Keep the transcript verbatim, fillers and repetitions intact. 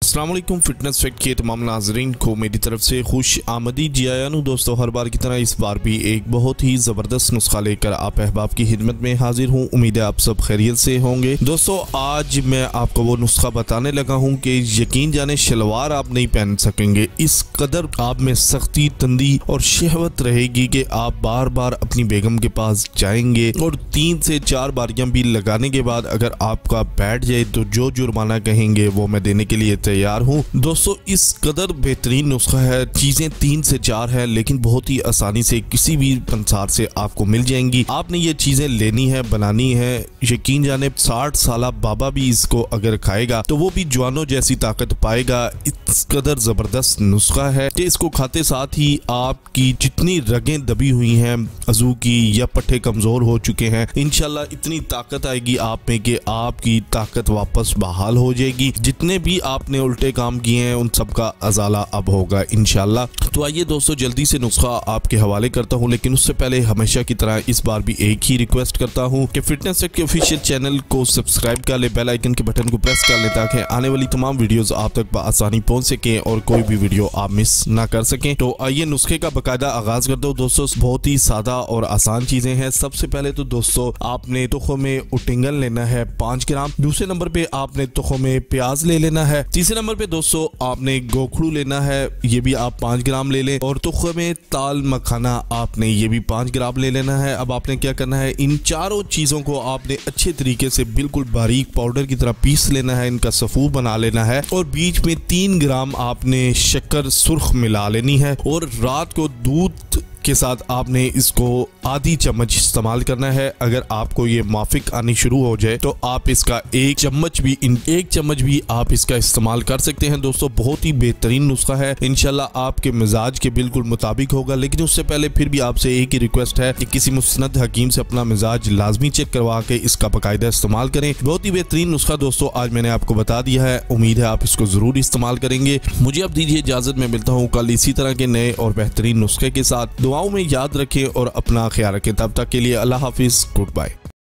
अस्सलाम वालेकुम। Fitness fact के तमाम नाजरीन को मेरी तरफ से खुश आमदी जी आया हूँ। दोस्तों, हर बार की तरह इस बार भी एक बहुत ही ज़बरदस्त नुस्खा लेकर आप अहबाब की खिदमत में हाजिर हूँ। उम्मीद है आप सब खैरियत से होंगे। दोस्तों, आज मैं आपको वो नुस्खा बताने लगा हूँ कि यकीन जाने शलवार आप नहीं पहन सकेंगे। इस कदर आप में सख्ती, तंदी और शहवत रहेगी कि आप बार बार अपनी बेगम के पास जाएंगे और तीन से चार बारियां भी लगाने के बाद अगर आपका बैठ जाए तो जो जुर्माना कहेंगे वो मैं देने के लिए तैयार हूँ। दोस्तों, इस कदर बेहतरीन नुस्खा है। चीजें तीन से चार है लेकिन बहुत ही आसानी से किसी भी पंसार से आपको मिल जाएंगी। आपने ये चीजें लेनी है, बनानी है। यकीन जाने साठ साल बाबा भी इसको अगर खाएगा तो वो भी जवानों जैसी ताकत पाएगा। इस कदर जबरदस्त नुस्खा है कि इसको खाते साथ ही आपकी जितनी रगें दबी हुई हैं अजू की या पट्टे कमजोर हो चुके हैं, इंशाल्लाह इतनी ताकत आएगी आप में कि आपकी ताकत वापस बहाल हो जाएगी। जितने भी आपने उल्टे काम किए हैं उन सब का अजाला अब होगा इंशाल्लाह। तो आइए दोस्तों, जल्दी से नुस्खा आपके हवाले करता हूं, लेकिन उससे पहले हमेशा की तरह इस बार भी एक ही रिक्वेस्ट करता हूं कि फिटनेस फैक्ट के ऑफिशियल चैनल को सब्सक्राइब कर ले, बेल आइकन के बटन को प्रेस कर ले ताकि आने वाली तमाम वीडियोस आप तक आसानी पहुंच सके और कोई भी वीडियो आप मिस ना कर सकें। तो आइए नुस्खे का बाकायदा आगाज कर दो। दोस्तों, बहुत ही सादा और आसान चीजें हैं। सबसे पहले तो दोस्तों, आपने तुखो में उटिंगन लेना है पांच ग्राम। दूसरे नंबर पे आपने तुखो में प्याज ले लेना है। तीसरे नंबर पे दोस्तों आपने गोखड़ू लेना है, ये भी आप पांच ग्राम ले लें। और तुखो में ताल मखाना आपने ये भी पांच ग्राम ले लेना है। अब आपने क्या करना है, इन चारों चीजों को आपने अच्छे तरीके से बिल्कुल बारीक पाउडर की तरह पीस लेना है, इनका सफू बना लेना है और बीच में तीन ग्राम आपने शक्कर सुर्ख मिला लेनी है और रात को दूध के साथ आपने इसको आधी चम्मच इस्तेमाल करना है। अगर आपको ये माफिक आनी शुरू हो जाए तो आप इसका एक चम्मच भी इन एक चम्मच भी आप इसका इस्तेमाल कर सकते हैं। दोस्तों, बहुत ही बेहतरीन नुस्खा है, इंशाल्लाह आपके मिजाज के बिल्कुल मुताबिक होगा। लेकिन उससे पहले फिर भी आपसे एक ही रिक्वेस्ट है कि किसी मुस्नद हकीम से अपना मिजाज लाजमी चेक करवा के इसका बाकायदा इस्तेमाल करें। बहुत ही बेहतरीन नुस्खा दोस्तों आज मैंने आपको बता दिया है। उम्मीद है आप इसको जरूर इस्तेमाल करेंगे। मुझे अब दीजिए इजाजत, में मिलता हूँ कल इसी तरह के नए और बेहतरीन नुस्खे के साथ। दुआओं में याद रखें और अपना ख्याल रखें। तब तक के लिए अल्लाह हाफिज, गुड बाय।